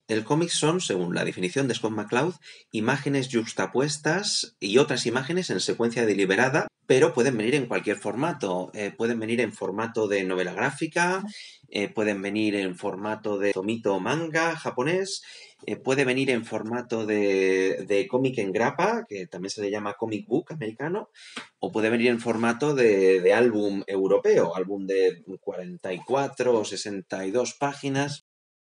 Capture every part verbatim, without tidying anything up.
El cómic son, según la definición de Scott McCloud, imágenes yuxtapuestas y otras imágenes en secuencia deliberada, pero pueden venir en cualquier formato. Eh, pueden venir en formato de novela gráfica, eh, pueden venir en formato de tomito manga japonés, eh, puede venir en formato de, de cómic en grapa, que también se le llama comic book americano, o puede venir en formato de, de álbum europeo, álbum de cuarenta y cuatro o sesenta y dos páginas.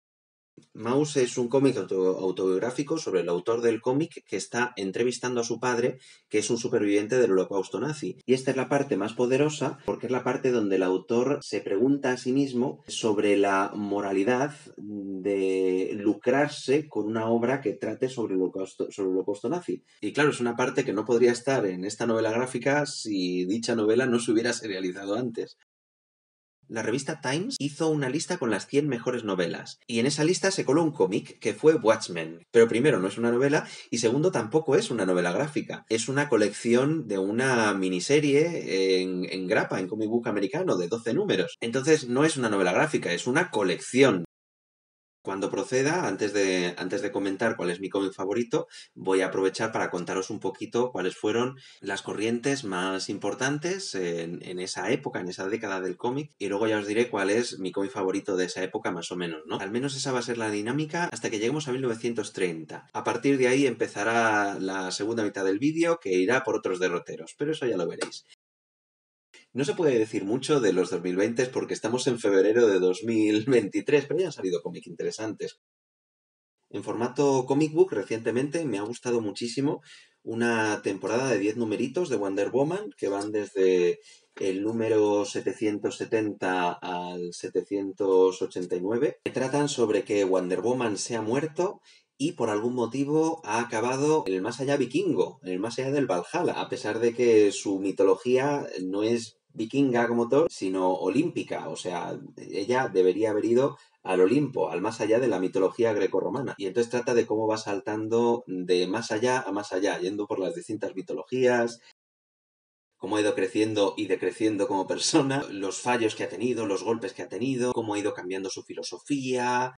Maus es un cómic auto- autobiográfico sobre el autor del cómic que está entrevistando a su padre, que es un superviviente del holocausto nazi. Y esta es la parte más poderosa porque es la parte donde el autor se pregunta a sí mismo sobre la moralidad de lucrarse con una obra que trate sobre el holocausto, sobre el holocausto nazi. Y claro, es una parte que no podría estar en esta novela gráfica si dicha novela no se hubiera serializado antes. La revista Times hizo una lista con las cien mejores novelas, y en esa lista se coló un cómic que fue Watchmen. Pero primero, no es una novela, y segundo, tampoco es una novela gráfica. Es una colección de una miniserie en, en grapa, en comic book americano, de doce números. Entonces, no es una novela gráfica, es una colección. Cuando proceda, antes de, antes de comentar cuál es mi cómic favorito, voy a aprovechar para contaros un poquito cuáles fueron las corrientes más importantes en, en esa época, en esa década del cómic, y luego ya os diré cuál es mi cómic favorito de esa época más o menos, ¿no? Al menos esa va a ser la dinámica hasta que lleguemos a mil novecientos treinta. A partir de ahí empezará la segunda mitad del vídeo, que irá por otros derroteros, pero eso ya lo veréis. No se puede decir mucho de los dos mil veinte porque estamos en febrero de dos mil veintitrés, pero ya han salido cómics interesantes. En formato comic book, recientemente me ha gustado muchísimo una temporada de diez numeritos de Wonder Woman que van desde el número setecientos setenta al setecientos ochenta y nueve, que tratan sobre que Wonder Woman se ha muerto y por algún motivo ha acabado en el más allá vikingo, en el más allá del Valhalla, a pesar de que su mitología no es vikinga como Thor, sino olímpica, o sea, ella debería haber ido al Olimpo, al más allá de la mitología grecorromana. Y entonces trata de cómo va saltando de más allá a más allá, yendo por las distintas mitologías, cómo ha ido creciendo y decreciendo como persona, los fallos que ha tenido, los golpes que ha tenido, cómo ha ido cambiando su filosofía.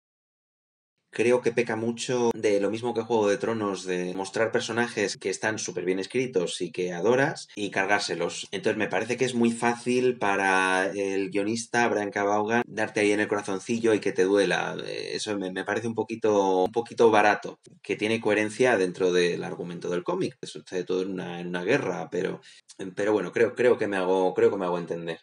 Creo que peca mucho de lo mismo que Juego de Tronos, de mostrar personajes que están súper bien escritos y que adoras y cargárselos. Entonces me parece que es muy fácil para el guionista Brian K. Vaughan darte ahí en el corazoncillo y que te duela. Eso me, me parece un poquito, un poquito barato, que tiene coherencia dentro del argumento del cómic. Sucede todo en una, en una guerra, pero, pero bueno, creo, creo, que me hago, creo que me hago entender.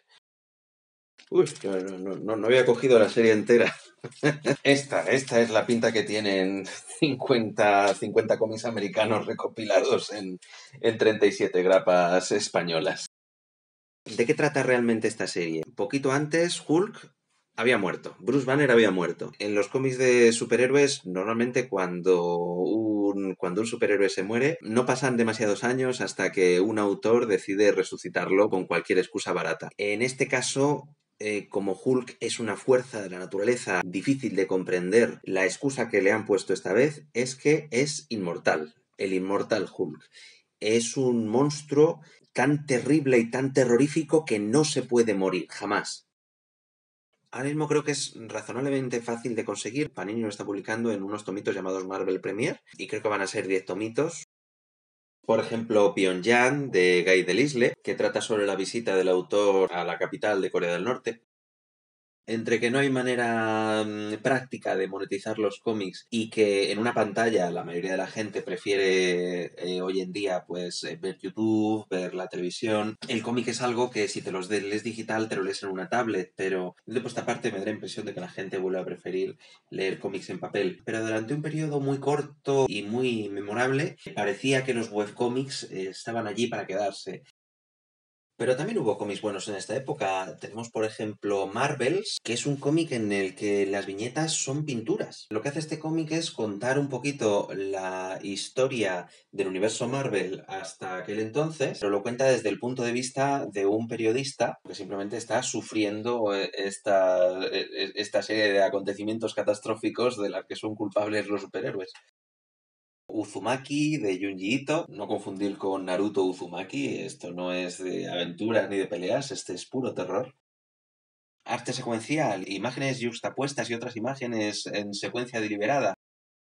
Uy, no, no, no, no había cogido la serie entera. Esta, esta es la pinta que tienen cincuenta, cincuenta cómics americanos recopilados en, en treinta y siete grapas españolas. ¿De qué trata realmente esta serie? Poquito antes, Hulk había muerto. Bruce Banner había muerto. En los cómics de superhéroes, normalmente cuando un, cuando un superhéroe se muere, no pasan demasiados años hasta que un autor decide resucitarlo con cualquier excusa barata. En este caso, eh, como Hulk es una fuerza de la naturaleza difícil de comprender, la excusa que le han puesto esta vez es que es inmortal. El inmortal Hulk. Es un monstruo tan terrible y tan terrorífico que no se puede morir, jamás. Ahora mismo creo que es razonablemente fácil de conseguir. Panini lo está publicando en unos tomitos llamados Marvel Premier y creo que van a ser diez tomitos. Por ejemplo, Pyongyang de Guy Delisle, que trata sobre la visita del autor a la capital de Corea del Norte. Entre que no hay manera mmm, práctica de monetizar los cómics y que en una pantalla la mayoría de la gente prefiere eh, hoy en día pues eh, ver YouTube, ver la televisión, el cómic es algo que si te los lees digital te lo lees en una tablet, pero de esta parte me da la impresión de que la gente vuelve a preferir leer cómics en papel. Pero durante un periodo muy corto y muy memorable parecía que los webcómics eh, estaban allí para quedarse. Pero también hubo cómics buenos en esta época. Tenemos, por ejemplo, Marvels, que es un cómic en el que las viñetas son pinturas. Lo que hace este cómic es contar un poquito la historia del universo Marvel hasta aquel entonces, pero lo cuenta desde el punto de vista de un periodista que simplemente está sufriendo eh, esta, eh, esta serie de acontecimientos catastróficos de las que son culpables los superhéroes. Uzumaki de Junji Ito, no confundir con Naruto Uzumaki, esto no es de aventuras ni de peleas, este es puro terror. Arte secuencial, imágenes yuxtapuestas y otras imágenes en secuencia deliberada.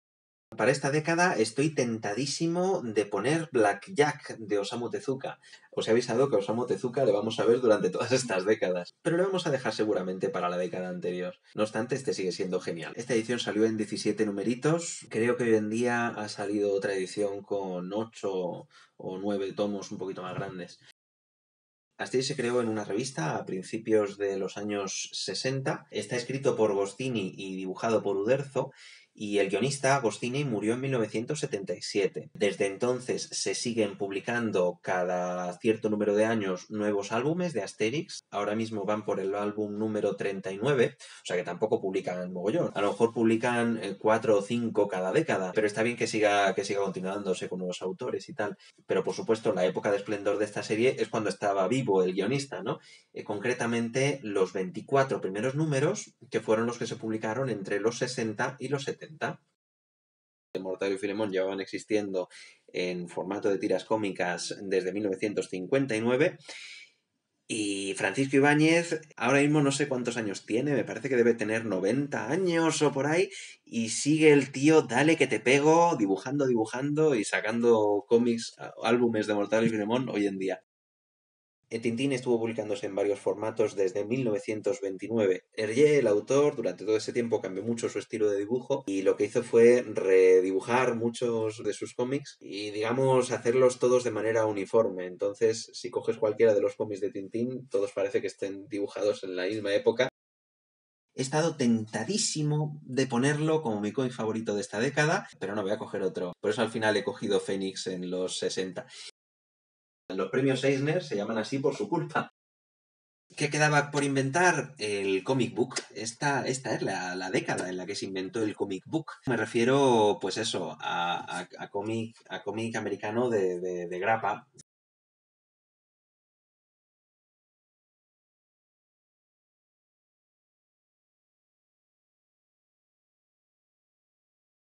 Para esta década estoy tentadísimo de poner Blackjack de Osamu Tezuka. Os he avisado que a Osamu Tezuka le vamos a ver durante todas estas décadas, pero le vamos a dejar seguramente para la década anterior. No obstante, este sigue siendo genial. Esta edición salió en diecisiete numeritos. Creo que hoy en día ha salido otra edición con ocho o nueve tomos un poquito más grandes. Asterix se creó en una revista a principios de los años sesenta. Está escrito por Goscinny y dibujado por Uderzo. Y el guionista, Goscinny, murió en mil novecientos setenta y siete. Desde entonces se siguen publicando cada cierto número de años nuevos álbumes de Asterix. Ahora mismo van por el álbum número treinta y nueve, o sea que tampoco publican mogollón. A lo mejor publican eh, cuatro o cinco cada década, pero está bien que siga, que siga continuándose con nuevos autores y tal. Pero por supuesto, la época de esplendor de esta serie es cuando estaba vivo el guionista, ¿no? Eh, concretamente, los veinticuatro primeros números, que fueron los que se publicaron entre los sesenta y los setenta. Mortadelo y Filemón llevaban existiendo en formato de tiras cómicas desde mil novecientos cincuenta y nueve. Y Francisco Ibáñez, ahora mismo no sé cuántos años tiene, me parece que debe tener noventa años o por ahí, y sigue el tío, dale que te pego, dibujando, dibujando y sacando cómics, álbumes de Mortadelo y Filemón hoy en día. Tintín estuvo publicándose en varios formatos desde mil novecientos veintinueve. Hergé, el autor, durante todo ese tiempo cambió mucho su estilo de dibujo y lo que hizo fue redibujar muchos de sus cómics y, digamos, hacerlos todos de manera uniforme. Entonces, si coges cualquiera de los cómics de Tintín, todos parece que estén dibujados en la misma época. He estado tentadísimo de ponerlo como mi cómic favorito de esta década, pero no voy a coger otro. Por eso al final he cogido Fénix en los sesenta. Los premios Eisner se llaman así por su culpa. ¿Qué quedaba por inventar? El comic book. Esta, esta es la, la década en la que se inventó el comic book. Me refiero, pues eso, a, a, a cómic a cómic americano de, de, de grapa.